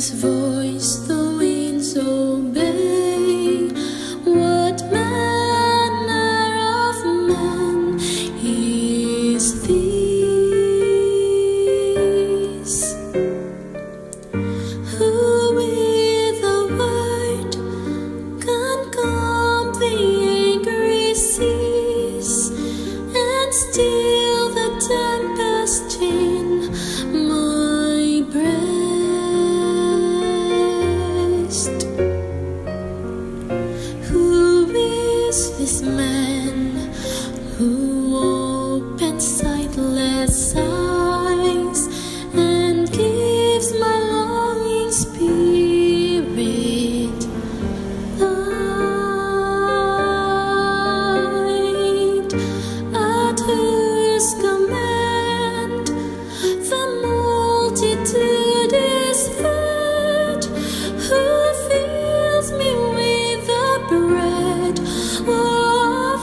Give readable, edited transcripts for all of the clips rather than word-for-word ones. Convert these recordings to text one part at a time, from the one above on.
whose voice the winds obey. What manner of man is this, who with a word can calm the angry seas and still the tempest in my breast? Who is this man who opens sightless eyes and gives my longing spirit light, at whose command the multitude is fed, who fills me with the bread of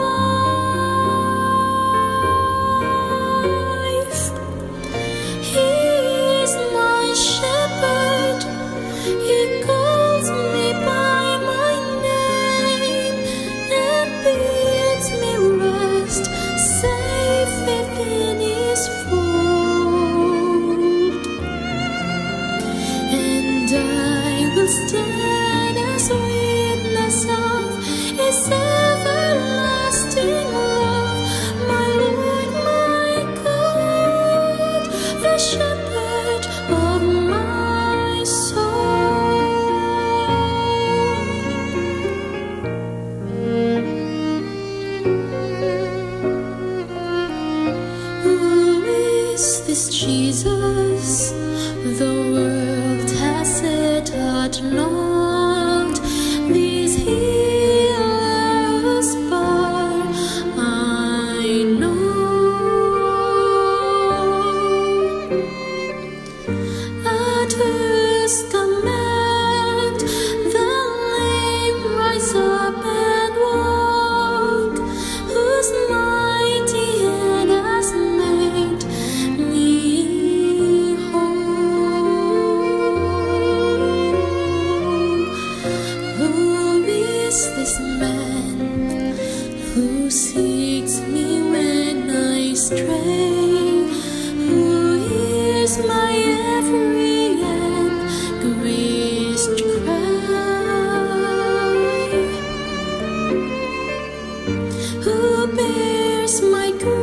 life? He is my shepherd, he calls me by my name and bids me rest safe within his fold. And I will stand as witness of his everlasting love, my Lord, my God, the shepherd of my soul. Who is this Jesus the world has set at naught? This healer whose power I know, at whose command the lame rise up and walk, whose mighty hand has made me whole. Who is this man who seeks me when I stray, who hears my every anguished cry, who bears my grief